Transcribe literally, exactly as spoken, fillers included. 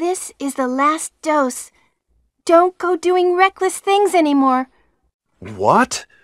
This is the last dose. Don't go doing reckless things anymore. What?